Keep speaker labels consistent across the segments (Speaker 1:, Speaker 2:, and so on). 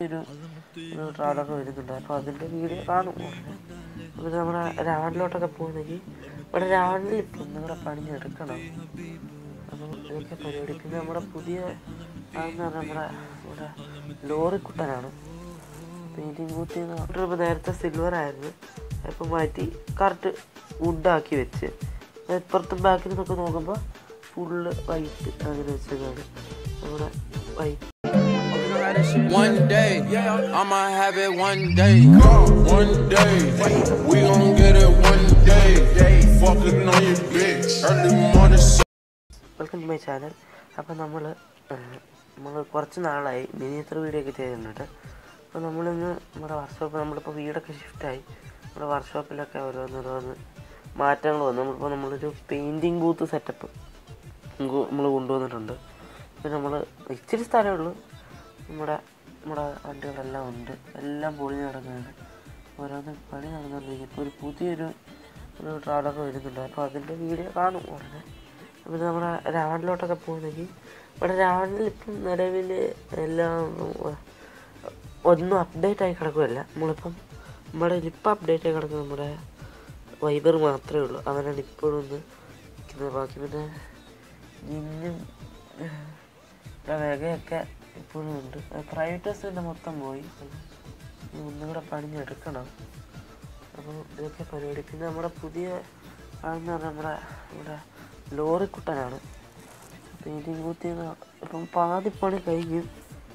Speaker 1: ഒരു ട്രാവലൊക്കെ വരുന്നുണ്ട്. അപ്പോൾ അതിൻ്റെ വീഡിയോ കാണും. അപ്പോൾ നമ്മുടെ രാവണിലോട്ടൊക്കെ പോകുന്നെങ്കിൽ ഇവിടെ രാവണിൽ ഇപ്പം നിങ്ങളുടെ പണിഞ്ഞെടുക്കണം. അപ്പം ഇതൊക്കെ പരിപാടി. പിന്നെ നമ്മുടെ പുതിയ ആളെന്ന് പറഞ്ഞാൽ നമ്മുടെ ലോറിക്കുട്ടനാണ്. പെയിൻറ്റിങ് ബൂത്തിൽ ഇപ്പോൾ നേരത്തെ സിൽവർ ആയിരുന്നു, ഇപ്പം മാറ്റി കറക്റ്റ് വുഡാക്കി വെച്ച് ഇപ്പുറത്തും ബാക്കിൽ നിന്നൊക്കെ നോക്കുമ്പോൾ ഫുള്ള് വൈറ്റ് അങ്ങനെ വെച്ചതാണ് നമ്മുടെ white.
Speaker 2: One day, I'ma have it one day. One day, we gon' get it one day. Fucking on your bitch, early morning.
Speaker 1: Welcome to my channel. അപ്പം നമ്മൾ കുറച്ച് നാളായി മിനിയേച്ചർ വീഡിയോ ഒക്കെ ചെയ്തിട്ടുണ്ട്. അപ്പോൾ നമ്മളിന്ന് നമ്മുടെ വർക്ക്ഷോപ്പ് നമ്മളിപ്പോൾ വീടൊക്കെ ഷിഫ്റ്റായി. നമ്മുടെ വർക്ക്ഷോപ്പിലൊക്കെ ഓരോന്ന് മാറ്റങ്ങൾ വന്നു. നമ്മളൊരു പെയിൻറ്റിങ് ബൂത്ത് സെറ്റപ്പ് നമ്മൾ കൊണ്ടുവന്നിട്ടുണ്ട്. പിന്നെ നമ്മൾ ഇച്ചിരി സ്ഥലമേ ഉള്ളൂ. നമ്മുടെ വണ്ടികളെല്ലാം ഉണ്ട്, എല്ലാം പൊളിഞ്ഞ് കിടക്കുകയാണ്. ഓരോന്ന് പണി നടന്നുകൊണ്ടിരിക്കും. ഇപ്പോൾ ഒരു പുതിയൊരു ട്രാവലൊക്കെ വരുന്നുണ്ട്. അപ്പോൾ അതിൻ്റെ വീഡിയോ കാണും ഉടനെ. അപ്പോൾ നമ്മുടെ രാവണിലോട്ടൊക്കെ പോകുന്നെങ്കിൽ ഇവിടെ രാവണിൽ ഇപ്പം നിലവിൽ എല്ലാം ഒന്നും അപ്ഡേറ്റ് ആയി കിടക്കുമല്ല. നമ്മുടെ ഇപ്പം അപ്ഡേറ്റ് ആയി കിടക്കുന്നത് നമ്മുടെ വൈബർ മാത്രമേ ഉള്ളൂ. അവനാണ് ഇപ്പോഴും ഒന്ന് നിൽക്കുന്നത്. ബാക്കി പിന്നെ ജിന്നും വേഗയൊക്കെ ഇപ്പോഴും ഉണ്ട്. പ്രൈവറ്റ് ബസ്സിൻ്റെ മൊത്തം പോയി. ഒന്നും കൂടെ പണിഞ്ഞെടുക്കണം. അപ്പോൾ ഇതൊക്കെ പരിപാടി. പിന്നെ നമ്മുടെ പുതിയ ആളെന്ന് പറഞ്ഞാൽ നമ്മുടെ ലോറിക്കുട്ടനാണ്. പെയിൻറ്റിങ് ബൂത്തിൽ ഇപ്പം പാതിപ്പണി കഴിഞ്ഞു.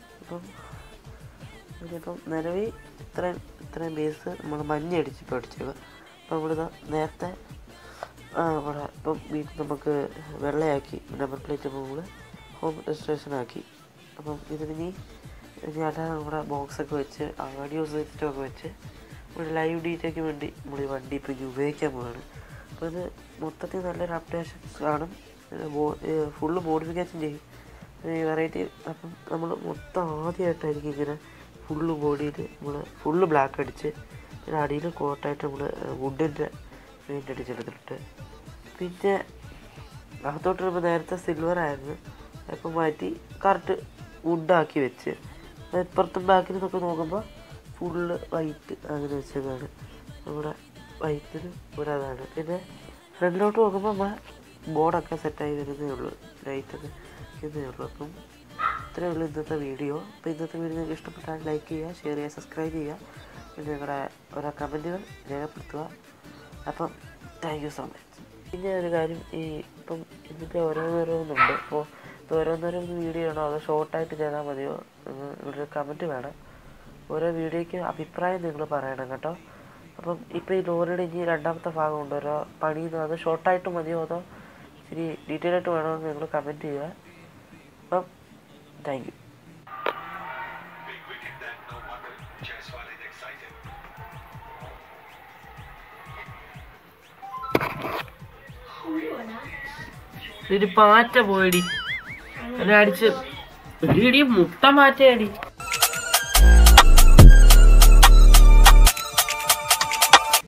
Speaker 1: ഇപ്പം നിലവിൽ ഇത്രയും ബേസ് നമ്മൾ മഞ്ഞടിച്ച് പഠിച്ചത്. അപ്പം നമ്മളിത് നേരത്തെ ഇവിടെ ഇപ്പം വീട്ടിൽ നമുക്ക് വെള്ളയാക്കി നമ്പർ പ്ലേറ്റ് നമ്മൾ ഹോം രജിസ്ട്രേഷനാക്കി. അപ്പം ഇതിനി അല്ലാതെ നമ്മുടെ ബോക്സൊക്കെ വെച്ച് ഓഡിയോ സിസ്റ്റമൊക്കെ വെച്ച് ഒരു ലൈവ് ഡീറ്റയ്ക്ക് വേണ്ടി നമ്മൾ ഈ വണ്ടി ഇപ്പോൾ ഉപയോഗിക്കാൻ പോവുകയാണ്. അപ്പോൾ ഇത് മൊത്തത്തിൽ നല്ലൊരു അപ്ഡേഷൻ കാണും. ഫുള്ള് മോഡിഫിക്കേഷൻ ചെയ്യും, വെറൈറ്റി. അപ്പം നമ്മൾ മൊത്തം ആദ്യമായിട്ടായിരിക്കും ഇങ്ങനെ ഫുള്ള് ബോഡിയിൽ നമ്മൾ ഫുള്ള് ബ്ലാക്ക് അടിച്ച് പിന്നെ അടിയിൽ കോട്ടായിട്ട് നമ്മൾ വുഡിൻ്റെ പെയിൻ്റ് അടിച്ചെടുത്തിട്ട് പിന്നെ അകത്തോട്ട് വരുമ്പോൾ നേരത്തെ സിൽവർ ആയിരുന്നു, ഇപ്പം മാറ്റി കറക്റ്റ് വുഡാക്കി വെച്ച് ഇപ്പുറത്തും ബാക്കിൽ നിന്നൊക്കെ നോക്കുമ്പോൾ ഫുള്ള് വൈറ്റ് അങ്ങനെ വെച്ചതാണ് നമ്മുടെ വൈറ്റിന് ഒരതാണ്. പിന്നെ ഫ്രണ്ടിലോട്ട് നോക്കുമ്പോൾ നമ്മൾ ബോർഡൊക്കെ സെറ്റായി വരുന്നേ ഉള്ളൂ, ലൈറ്റൊക്കെ വരുന്നേ ഉള്ളൂ. അപ്പം ഇത്രയേ ഉള്ളൂ ഇന്നത്തെ വീഡിയോ. അപ്പോൾ ഇന്നത്തെ വീഡിയോ നിങ്ങൾക്ക് ഇഷ്ടപ്പെട്ടാൽ ലൈക്ക് ചെയ്യുക, ഷെയർ ചെയ്യുക, സബ്സ്ക്രൈബ് ചെയ്യുക. പിന്നെ നിങ്ങളുടെ ഓരോ കമൻറ്റുകൾ രേഖപ്പെടുത്തുക. അപ്പം താങ്ക് യു സോ മച്ച്. പിന്നെ ഒരു കാര്യം, ഇപ്പം ഇതിൻ്റെ ഓരോന്നുണ്ട്. അപ്പോൾ ഇത് ഓരോന്നോരോന്ന് വീഡിയോ ആണോ അതോ ഷോർട്ടായിട്ട് ചെയ്താൽ മതിയോ ഇവിടെ ഒരു കമൻറ്റ് വേണം. ഓരോ വീഡിയോയ്ക്ക് അഭിപ്രായം നിങ്ങൾ പറയണം കേട്ടോ. അപ്പം ഇപ്പോൾ ഈ ലോറിയുടെ ഇനി രണ്ടാമത്തെ ഭാഗമുണ്ട്, ഓരോ പണിയുന്നത്. അത് ഷോർട്ടായിട്ട് മതിയോ അതോ ഇച്ചിരി ഡീറ്റെയിൽ ആയിട്ട് വേണമെന്ന് നിങ്ങൾ കമൻറ്റ് ചെയ്യുക. അപ്പം താങ്ക് യു. ഒരു പാറ്റ പോയടി, എന്നെ അടിച്ച് മുട്ട മാറ്റയടി.